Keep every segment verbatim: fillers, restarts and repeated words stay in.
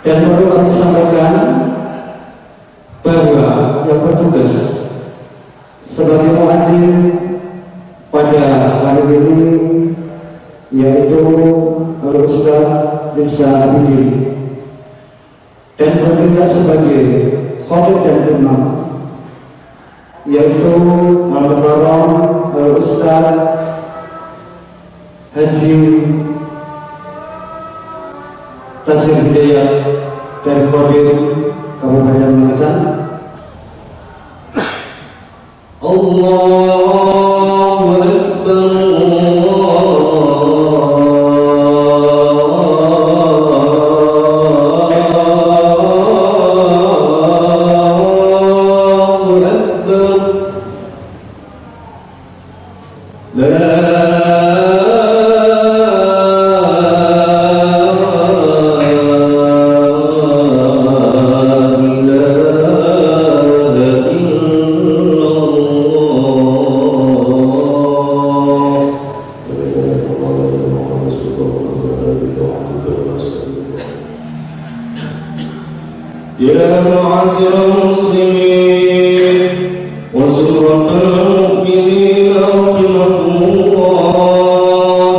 Dan perlu kami sampaikan bahwa yang bertugas sebagai muadzin pada hari ini yaitu Al-Ustaz Rizal Abidin, dan bertindak sebagai khotib dan imam yaitu Al-Mukarram Al-Ustaz Haji Tasir Hidayat dari Kodir Kabupaten Magetan. Allahu Akbar. يا معاشر المسلمين وسرة المؤمنين رحمكم الله.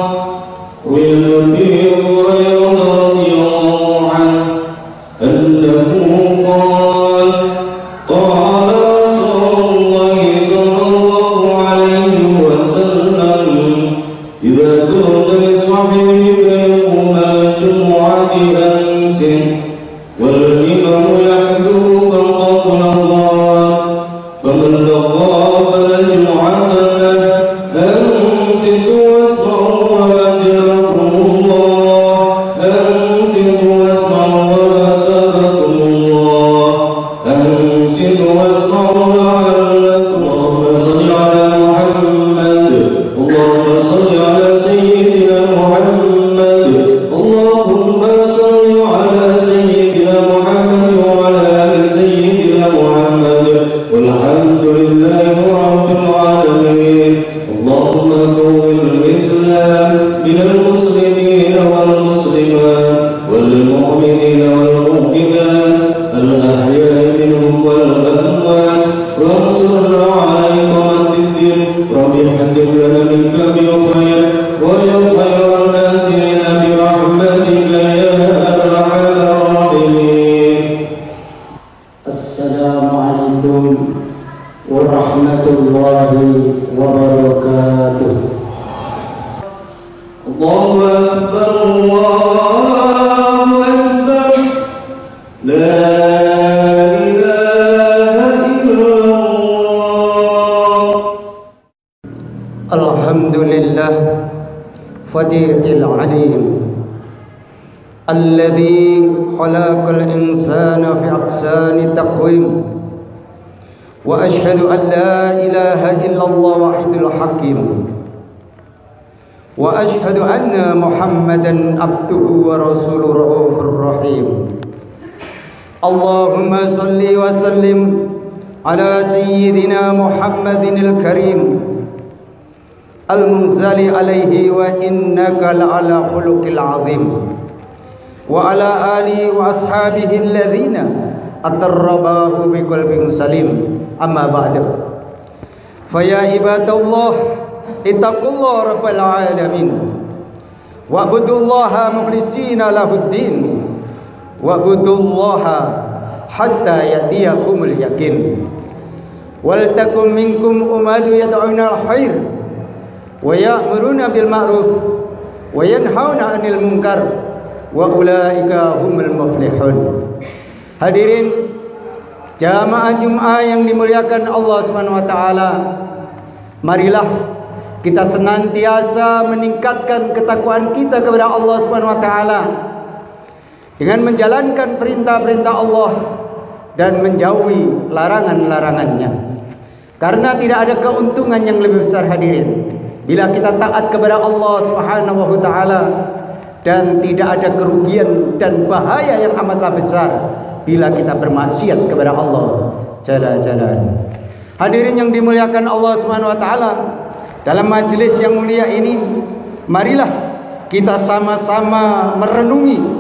ويلبي هريرة رضي الله عنه أنه قال قال رسول الله صلى الله عليه وسلم إذا قلت لصاحبك يوم الجمعة أمسك والإمام يحدث فقد لغى فمن لغى فلا جمعة له. أمسكوا واسمعوا وأجركم الله. أمسكوا واسمعوا وأثابكم الله. أمسكوا واسمعوا لعلكم. اللهم صل على محمد. اللهم صل على سيدنا محمد. اللهم صل على سيدنا محمد وعلى آل سيدنا محمد والحمد لله رب العالمين. اللهم قوي الإسلام من المسلمين والمسلمات والمؤمنين والمؤمنات الأحياء منهم والأموات وانصرنا على إقامة الدين. رب حكم لنا منك بخير ويا خير الناصرين برحمتك يا أرحم الراحمين. Assalamualaikum warahmatullahi wabarakatuh. Allahu Akbar, Allahu Akbar, la ilaha illallah. Alhamdulillah fadilil alim alladhi khalaqal insana fi aqsani taqwim. Wa ashhadu an la ilaha illallah wahidul hakim. Wa ashhadu anna Muhammadan abduhu wa rasuluhu raufur rahim. Allahumma salli wa sallim ala sayyidina Muhammadinil karim al-munzali alaihi wa innaka la'ala khuluqil azim. Wa ala alihi wa ashabihi alladhina atarrabahu biqalbin salim. Amma ba'du. Faya ibadallah ittaqullah rabbal alamin wa'budullaha mukhlisina lahuddin wa'budullaha hatta yatiyakumul yakin. Wal takum minkum ummatu yad'una al-khair wa ya'muruna bil ma'ruf wa yanhauna 'anil munkar wa ulaika humul muflihun. Hadirin jamaah Jumat yang dimuliakan Allah Subhanahu wa taala, marilah kita senantiasa meningkatkan ketakwaan kita kepada Allah Subhanahu wa taala dengan menjalankan perintah-perintah Allah dan menjauhi larangan-larangannya. Karena tidak ada keuntungan yang lebih besar hadirin bila kita taat kepada Allah Subhanahu wa taala, dan tidak ada kerugian dan bahaya yang amatlah besar bila kita bermaksiat kepada Allah Jalla Jalaluhu. Hadirin yang dimuliakan Allah Subhanahu wa taala, dalam majelis yang mulia ini marilah kita sama-sama merenungi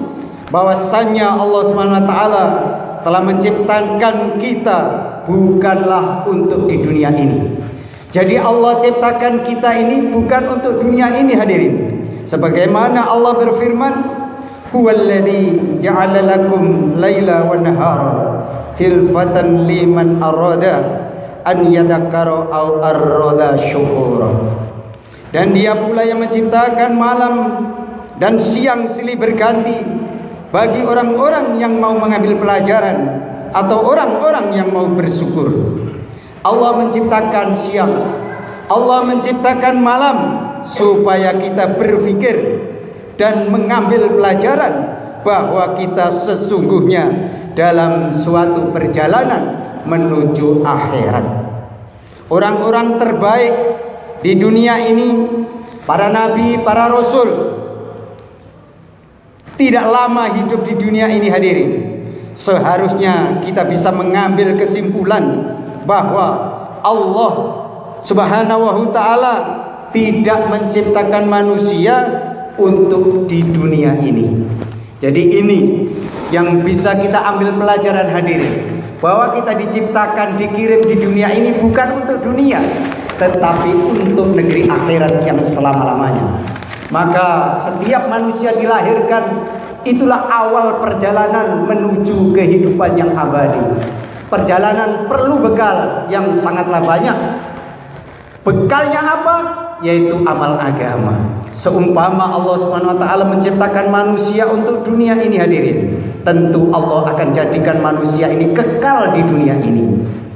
bahwasannya Allah Subhanahu wa taala telah menciptakan kita bukanlah untuk di dunia ini. Jadi Allah ciptakan kita ini bukan untuk dunia ini, hadirin. Sebagaimana Allah berfirman, huwallazi ja'ala lakum laila wan nahara khilfatan liman arada an yadhakkara aw arada syukura. Dan dia pula yang menciptakan malam dan siang silih berganti bagi orang-orang yang mau mengambil pelajaran atau orang-orang yang mau bersyukur. Allah menciptakan siang, Allah menciptakan malam supaya kita berpikir dan mengambil pelajaran bahwa kita sesungguhnya dalam suatu perjalanan menuju akhirat. Orang-orang terbaik di dunia ini, para nabi, para rasul, tidak lama hidup di dunia ini, hadirin. Seharusnya kita bisa mengambil kesimpulan bahwa Allah Subhanahu wa ta'ala tidak menciptakan manusia untuk di dunia ini. Jadi ini yang bisa kita ambil pelajaran, hadirin, bahwa kita diciptakan, dikirim di dunia ini bukan untuk dunia, tetapi untuk negeri akhirat yang selama-lamanya. Maka setiap manusia dilahirkan, itulah awal perjalanan menuju kehidupan yang abadi. Perjalanan perlu bekal yang sangatlah banyak. Bekalnya apa? Yaitu amal agama. Seumpama Allah Subhanahu wa taala menciptakan manusia untuk dunia ini, hadirin, tentu Allah akan jadikan manusia ini kekal di dunia ini,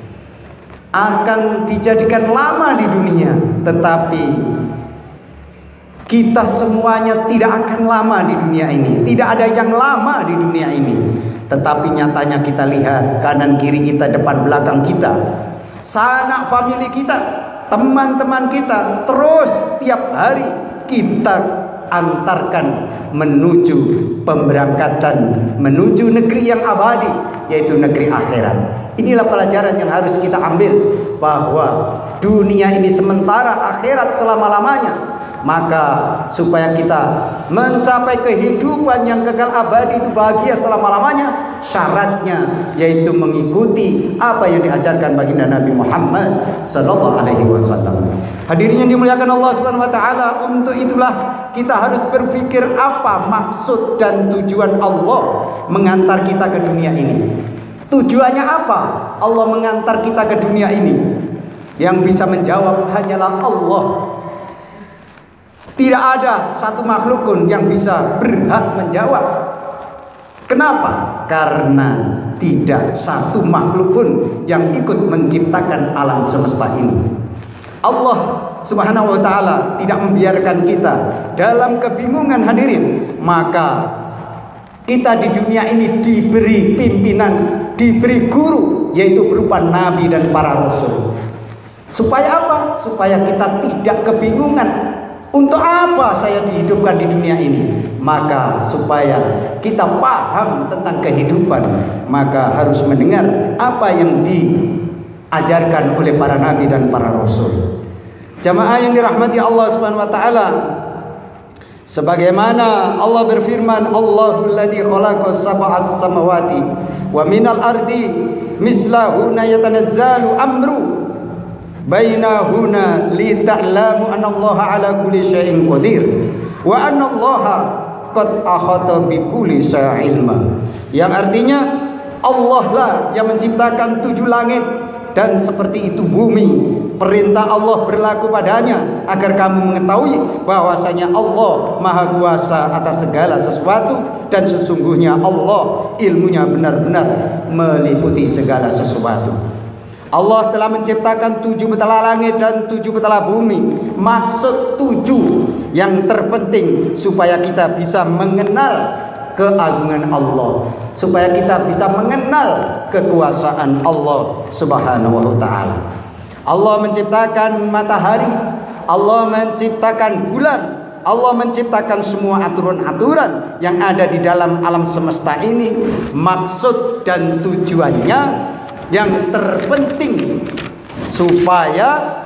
akan dijadikan lama di dunia. Tetapi kita semuanya tidak akan lama di dunia ini. Tidak ada yang lama di dunia ini. Tetapi nyatanya kita lihat kanan kiri kita, depan belakang kita, sanak famili kita, teman-teman kita, terus tiap hari kita antarkan menuju pemberangkatan, menuju negeri yang abadi, yaitu negeri akhirat. Inilah pelajaran yang harus kita ambil, bahwa dunia ini sementara, akhirat selama-lamanya. Maka supaya kita mencapai kehidupan yang kekal abadi, itu bahagia selama-lamanya, syaratnya yaitu mengikuti apa yang diajarkan baginda Nabi Muhammad sallallahu alaihi wasallam. Hadirin yang dimuliakan Allah Subhanahu wa taala, untuk itulah kita harus berpikir apa maksud dan tujuan Allah mengantar kita ke dunia ini. Tujuannya apa Allah mengantar kita ke dunia ini? Yang bisa menjawab hanyalah Allah. Tidak ada satu makhluk pun yang bisa berhak menjawab. Kenapa? Karena tidak satu makhluk pun yang ikut menciptakan alam semesta ini. Allah Subhanahu wa ta'ala tidak membiarkan kita dalam kebingungan, hadirin. Maka kita di dunia ini diberi pimpinan, diberi guru, yaitu berupa nabi dan para rasul. Supaya apa? Supaya kita tidak kebingungan. Untuk apa saya dihidupkan di dunia ini? Maka supaya kita paham tentang kehidupan, maka harus mendengar apa yang diajarkan oleh para nabi dan para rasul. Jamaah yang dirahmati Allah Subhanahu wa taala, sebagaimana Allah berfirman, Allahul ladzi khalaqas sab'as samawati wa minal ardi mislahuna yatanazzalu amru bainahuna li ta'lamu anna Allah ala kulli syai'in qadir wa anna Allah qad ahata bi kulli syai'in ilma. Yang artinya Allah lah yang menciptakan tujuh langit dan seperti itu bumi. Perintah Allah berlaku padanya agar kamu mengetahui bahwasanya Allah maha kuasa atas segala sesuatu, dan sesungguhnya Allah ilmunya benar-benar meliputi segala sesuatu. Allah telah menciptakan tujuh betala langit dan tujuh betala bumi. Maksud tujuh yang terpenting supaya kita bisa mengenal keagungan Allah, supaya kita bisa mengenal kekuasaan Allah Subhanahu wa ta'ala. Allah menciptakan matahari, Allah menciptakan bulan, Allah menciptakan semua aturan-aturan yang ada di dalam alam semesta ini. Maksud dan tujuannya yang terpenting supaya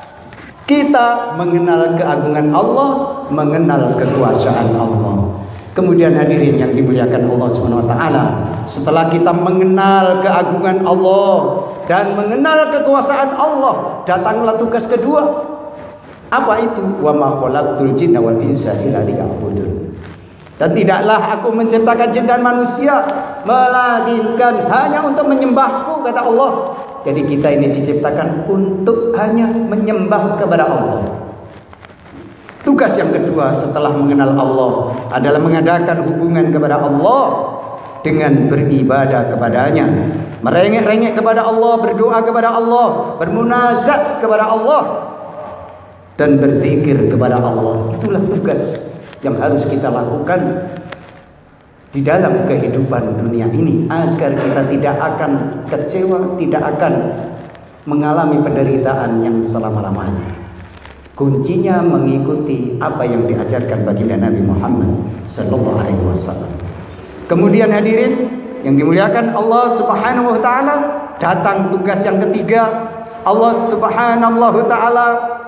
kita mengenal keagungan Allah, mengenal kekuasaan Allah. Kemudian hadirin yang dimuliakan Allah Subhanahu wa taala, setelah kita mengenal keagungan Allah dan mengenal kekuasaan Allah, datanglah tugas kedua. Apa itu? Wa ma khalaqtul jinna wal insa illa liya'budun. Dan tidaklah aku menciptakan jin dan manusia melainkan hanya untuk menyembahku, kata Allah. Jadi kita ini diciptakan untuk hanya menyembah kepada Allah. Tugas yang kedua setelah mengenal Allah adalah mengadakan hubungan kepada Allah dengan beribadah kepadanya, merengek-rengek kepada Allah, berdoa kepada Allah, bermunajat kepada Allah, dan berzikir kepada Allah. Itulah tugas yang harus kita lakukan di dalam kehidupan dunia ini, agar kita tidak akan kecewa, tidak akan mengalami penderitaan yang selama-lamanya. Kuncinya mengikuti apa yang diajarkan baginda Nabi Muhammad sallallahu alaihi wasallam. Kemudian hadirin yang dimuliakan Allah Subhanahu wa taala, datang tugas yang ketiga. Allah Subhanahu wa taala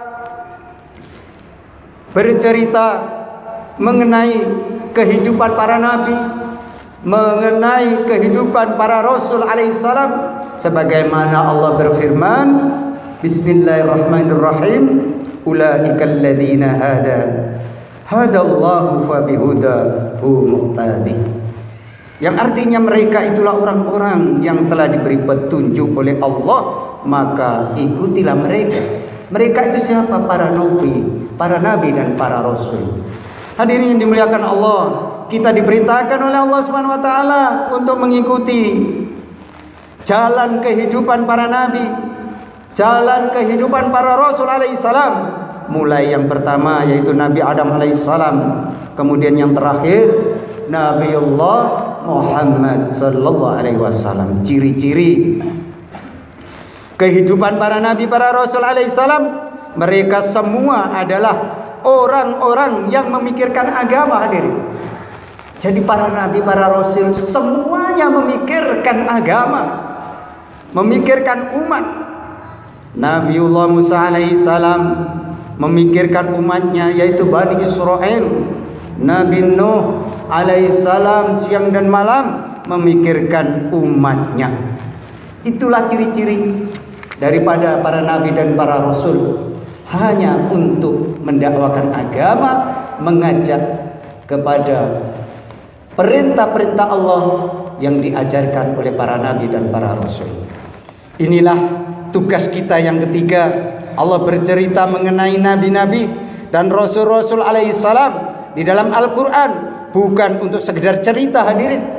bercerita mengenai kehidupan para nabi, mengenai kehidupan para rasul alaihi salam, sebagaimana Allah berfirman, Bismillahirrahmanirrahim, ulaikal ladzina hada hadallahu fa bihudahu muqtadi. Yang artinya mereka itulah orang-orang yang telah diberi petunjuk oleh Allah, maka ikutilah mereka. Mereka itu siapa? Para nabi, para nabi dan para rasul. Hadirin yang dimuliakan Allah, kita diperintahkan oleh Allah Subhanahu wa taala untuk mengikuti jalan kehidupan para nabi, jalan kehidupan para rasul alaihi salam. Mulai yang pertama yaitu Nabi Adam alaihi salam, kemudian yang terakhir Nabiullah Muhammad sallallahu alaihi wasallam. Ciri-ciri kehidupan para nabi, para rasul alaihi salam, mereka semua adalah orang-orang yang memikirkan agama, hadirin. Jadi para nabi, para rasul semuanya memikirkan agama, memikirkan umat. Nabiullah Musa alaihi salam memikirkan umatnya, yaitu Bani Israel. Nabi Nuh alaihi salam siang dan malam memikirkan umatnya. Itulah ciri-ciri daripada para nabi dan para rasul, hanya untuk mendakwakan agama, mengajak kepada perintah-perintah Allah yang diajarkan oleh para nabi dan para rasul. Inilah tugas kita yang ketiga. Allah bercerita mengenai nabi-nabi dan rasul-rasul alaihi salam di dalam Al-Quran, bukan untuk sekedar cerita, hadirin,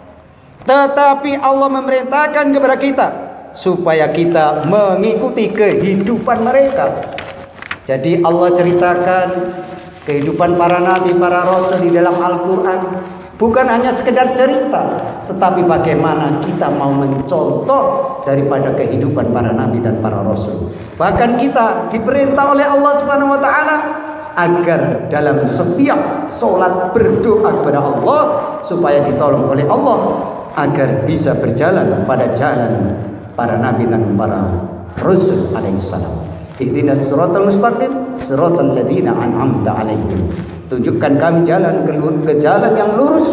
tetapi Allah memerintahkan kepada kita supaya kita mengikuti kehidupan mereka. Jadi Allah ceritakan kehidupan para nabi, para rasul di dalam Al-Quran, bukan hanya sekedar cerita, tetapi bagaimana kita mau mencontoh daripada kehidupan para nabi dan para rasul. Bahkan kita diperintah oleh Allah Subhanahu wa taala agar dalam setiap sholat berdoa kepada Allah supaya ditolong oleh Allah agar bisa berjalan pada jalan para nabi dan para rasul alaihi salam. Ihdinas siratal mustaqim siratal ladzina an'amta alaihim. Tunjukkan kami jalan ke, ke jalan yang lurus,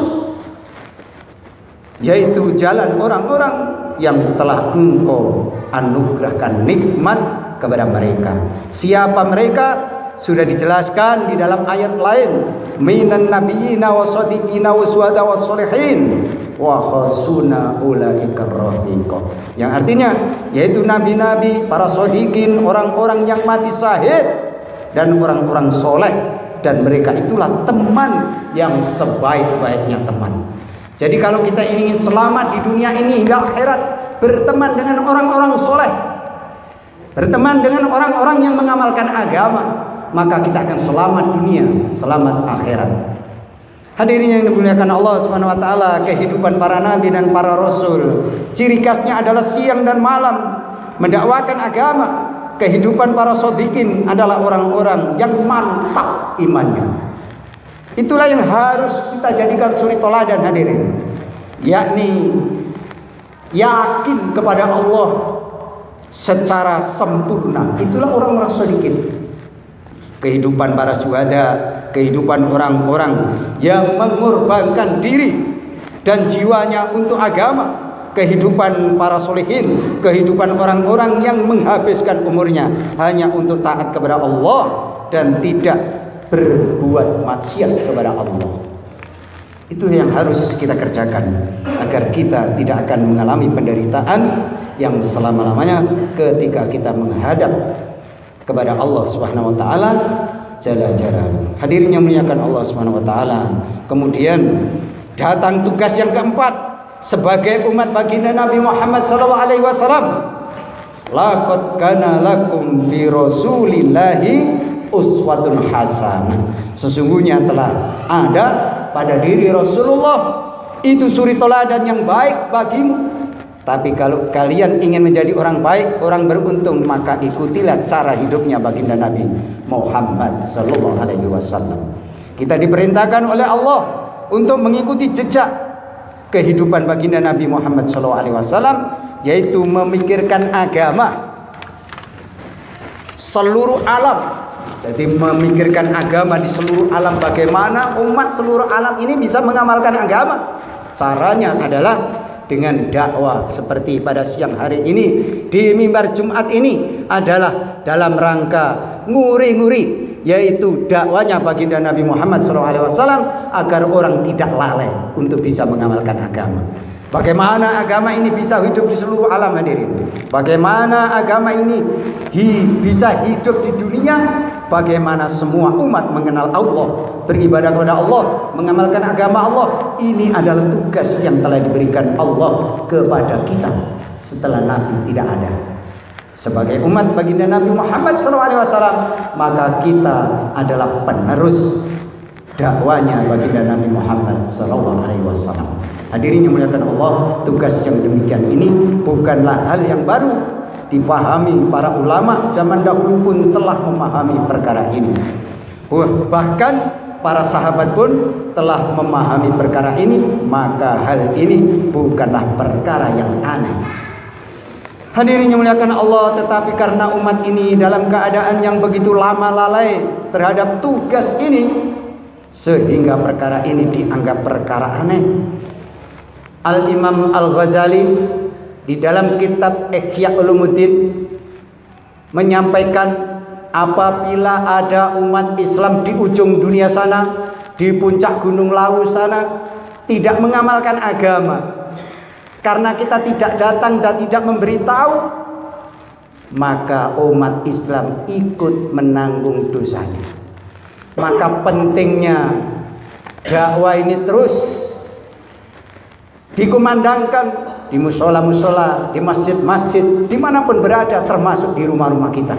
yaitu jalan orang-orang yang telah Engkau anugerahkan nikmat kepada mereka. Siapa mereka? Sudah dijelaskan di dalam ayat lain, minan nabiyina wasaddiqina wasyuhada wassolihin wa khasuna ulaika rafiqa. Yang artinya yaitu nabi-nabi, para shodiqin, orang-orang yang mati syahid, dan orang-orang soleh. Dan mereka itulah teman yang sebaik-baiknya teman. Jadi kalau kita ingin selamat di dunia ini hingga akhirat, berteman dengan orang-orang soleh, berteman dengan orang-orang yang mengamalkan agama, maka kita akan selamat dunia, selamat akhirat. Hadirin yang dimuliakan Allah Subhanahu wa taala, kehidupan para nabi dan para rasul, ciri khasnya adalah siang dan malam mendakwakan agama. Kehidupan para shodiqin adalah orang-orang yang mantap imannya. Itulah yang harus kita jadikan suri toladan, hadirin, yakni yakin kepada Allah secara sempurna. Itulah orang-orang shodiqin. kehidupan para syuhada, kehidupan orang-orang yang mengorbankan diri dan jiwanya untuk agama, kehidupan para solehin, kehidupan orang-orang yang menghabiskan umurnya hanya untuk taat kepada Allah dan tidak berbuat maksiat kepada Allah. Itu yang harus kita kerjakan agar kita tidak akan mengalami penderitaan yang selama-lamanya ketika kita menghadap kepada Allah Subhanahu wa taala jalla jalaluhu. Hadirin yang muliakan Allah Subhanahu wa taala. Kemudian datang tugas yang keempat sebagai umat baginda Nabi Muhammad sallallahu alaihi wasallam. Laqad kana lakum fi Rasulillahi uswatun hasanah. Sesungguhnya telah ada pada diri Rasulullah itu suri teladan yang baik bagimu. Tapi kalau kalian ingin menjadi orang baik, orang beruntung, maka ikutilah cara hidupnya baginda Nabi Muhammad sallallahu alaihi wasallam. Kita diperintahkan oleh Allah untuk mengikuti jejak kehidupan baginda Nabi Muhammad sallallahu alaihi wasallam, yaitu memikirkan agama seluruh alam. Jadi memikirkan agama di seluruh alam, bagaimana umat seluruh alam ini bisa mengamalkan agama. Caranya adalah dengan dakwah seperti pada siang hari ini di mimbar Jumat ini adalah dalam rangka nguri-nguri, yaitu dakwanya baginda Nabi Muhammad shallallahu alaihi wasallam agar orang tidak lalai untuk bisa mengamalkan agama. Bagaimana agama ini bisa hidup di seluruh alam hadirin? Bagaimana agama ini hi, bisa hidup di dunia? Bagaimana semua umat mengenal Allah, beribadah kepada Allah, mengamalkan agama Allah? Ini adalah tugas yang telah diberikan Allah kepada kita setelah Nabi tidak ada. Sebagai umat baginda Nabi Muhammad shallallahu alaihi wasallam, maka kita adalah penerus dakwanya baginda Nabi Muhammad shallallahu alaihi wasallam. Hadirin yang muliakan Allah, tugas yang demikian ini bukanlah hal yang baru, dipahami para ulama zaman dahulu pun telah memahami perkara ini. Bahkan para sahabat pun telah memahami perkara ini, maka hal ini bukanlah perkara yang aneh. Hadirin yang muliakan Allah, tetapi karena umat ini dalam keadaan yang begitu lama lalai terhadap tugas ini, sehingga perkara ini dianggap perkara aneh. Al-Imam Al-Ghazali di dalam kitab Ihya Ulumuddin menyampaikan, apabila ada umat Islam di ujung dunia sana, di puncak gunung Lawu sana, tidak mengamalkan agama karena kita tidak datang dan tidak memberitahu, maka umat Islam ikut menanggung dosanya. Maka pentingnya dakwah ini terus dikumandangkan di musola-musola, di masjid-masjid, dimanapun berada, termasuk di rumah-rumah kita.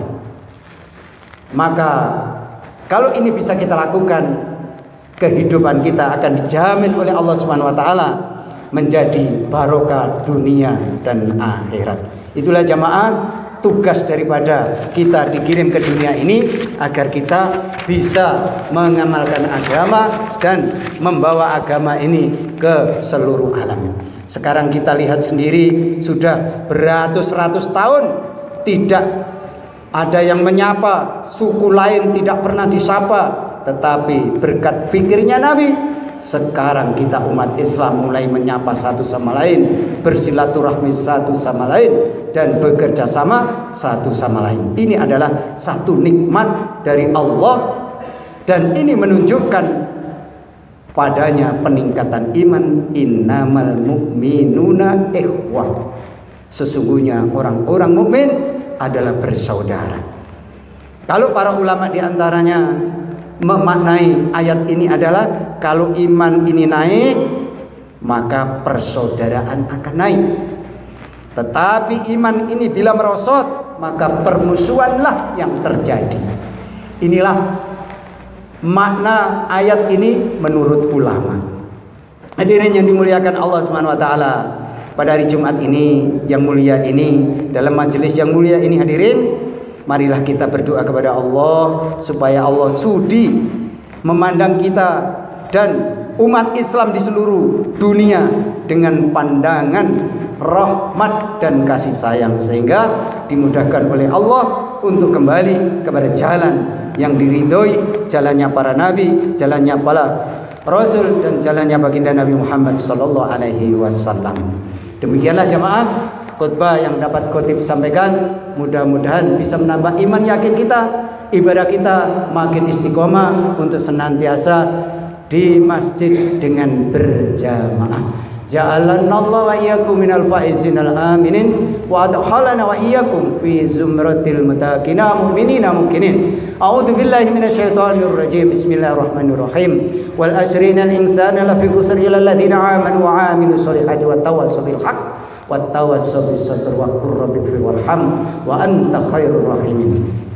Maka kalau ini bisa kita lakukan, kehidupan kita akan dijamin oleh Allah Subhanahu wa taala menjadi barokah dunia dan akhirat. Itulah jamaah tugas daripada kita dikirim ke dunia ini, agar kita bisa mengamalkan agama dan membawa agama ini ke seluruh alam. Sekarang kita lihat sendiri, sudah beratus-ratus tahun tidak ada yang menyapa, suku lain tidak pernah disapa, tetapi berkat fikirnya Nabi, sekarang kita umat Islam mulai menyapa satu sama lain, bersilaturahmi satu sama lain, dan bekerja sama satu sama lain. Ini adalah satu nikmat dari Allah, dan ini menunjukkan padanya peningkatan iman. Innamal mu'minuna ikhwah. Sesungguhnya orang-orang mukmin adalah bersaudara. Kalau para ulama diantaranya memaknai ayat ini adalah, kalau iman ini naik, maka persaudaraan akan naik. Tetapi iman ini bila merosot, maka permusuhanlah yang terjadi. Inilah makna ayat ini menurut ulama. Hadirin yang dimuliakan Allah Subhanahu wa taala, pada hari Jumat ini yang mulia ini, dalam majelis yang mulia ini hadirin, marilah kita berdoa kepada Allah supaya Allah sudi memandang kita dan umat Islam di seluruh dunia dengan pandangan rahmat dan kasih sayang, sehingga dimudahkan oleh Allah untuk kembali kepada jalan yang diridhoi, jalannya para nabi, jalannya para rasul, dan jalannya baginda Nabi Muhammad sallallahu alaihi wasallam. Demikianlah jamaah khutbah yang dapat khotib sampaikan. Mudah-mudahan bisa menambah iman yakin kita, ibadah kita makin istiqomah untuk senantiasa di masjid dengan berjamaah. Ja'alanallahu wa iyyakum minal faizinal aminin wa adkhalana wa iyyakum fi zumratil muttaqina mu'minina mukminin. A'udzu billahi minasyaitonir rajim. Bismillahirrahmanirrahim. Wal asrinal insana lafi khusr illa alladziina aamanu wa 'amilus solihati wat tawassaw bil haqq wat tawassaw bis sabr wa qur rabbi warham wa anta khairur rahimin.